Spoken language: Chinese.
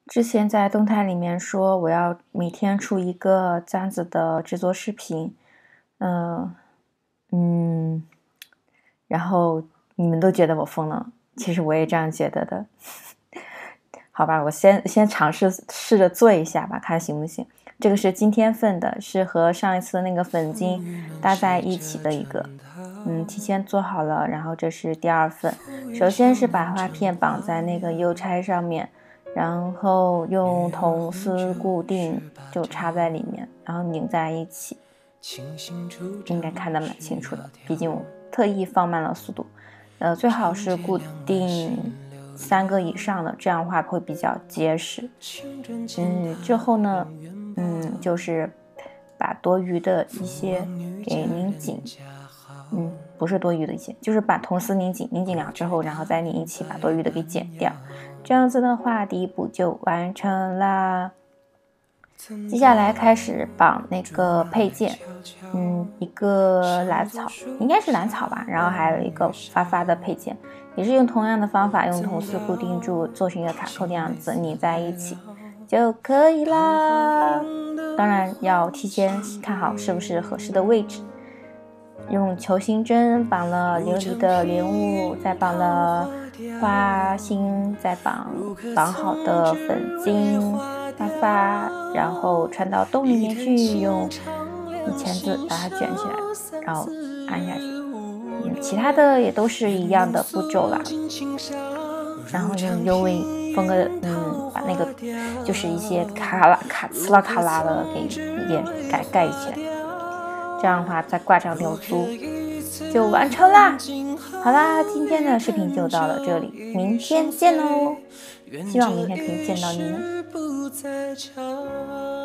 之前在动态里面说我要每天出一个这样子的制作视频，然后你们都觉得我疯了，其实我也这样觉得的。好吧，我先试着做一下吧，看行不行。这个是今天份的，是和上一次那个粉晶搭在一起的一个，提前做好了。然后这是第二份，首先是把花片绑在那个邮差上面，然后用铜丝固定，就插在里面，然后拧在一起，应该看得蛮清楚的，毕竟我特意放慢了速度。最好是固定3个以上的，这样的话会比较结实。之后呢，就是把多余的一些给拧紧，不是多余的一些，就是把铜丝拧紧了之后，然后再拧一起，把多余的给剪掉。这样子的话，第一步就完成啦。接下来开始绑那个配件，一个蓝草，应该是蓝草吧，然后还有一个发发的配件，也是用同样的方法，用铜丝固定住，做成一个卡扣的样子，拧在一起就可以啦。当然要提前看好是不是合适的位置。用球形针绑了琉璃的莲雾，再绑了花心，再绑好的粉晶发发，然后穿到洞里面去，用钳子把它卷起来，然后按下去。其他的也都是一样的步骤啦。然后用 UV 封个把那个就是一些呲啦卡啦的给也盖起来。这样的话再挂上流苏就完成啦。好啦，今天的视频就到了这里，明天见喽！希望明天可以见到你们。